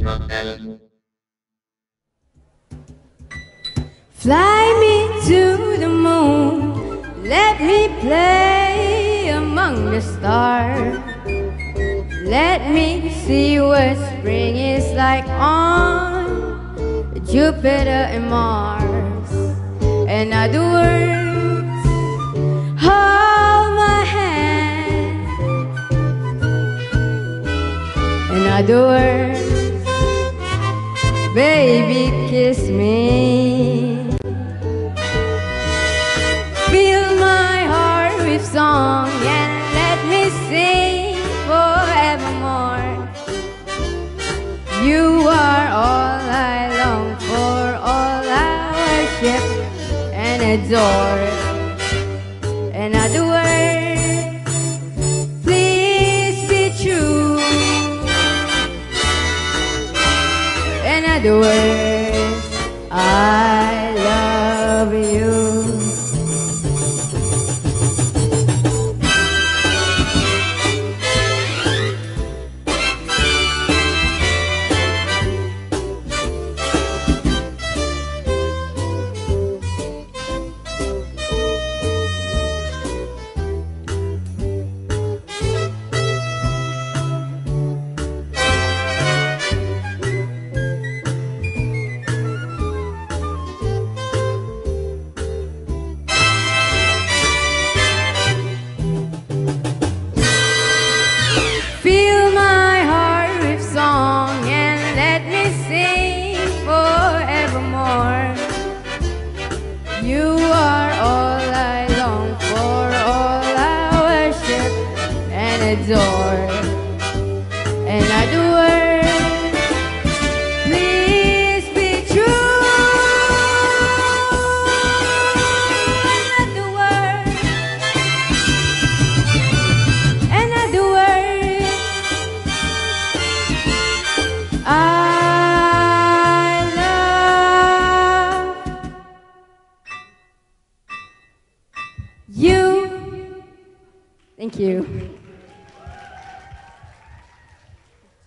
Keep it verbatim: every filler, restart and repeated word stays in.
Fly me to the moon, let me play among the stars. Let me see what spring is like on Jupiter and Mars. In other words, hold my hand. In other words, baby, kiss me. Fill my heart with song and let me sing forevermore. You are all I long for, all I worship and adore. In other words, please be true. In other words, I love you. Adore. In other words, please be true. In other words, in other words, I love you. Thank you.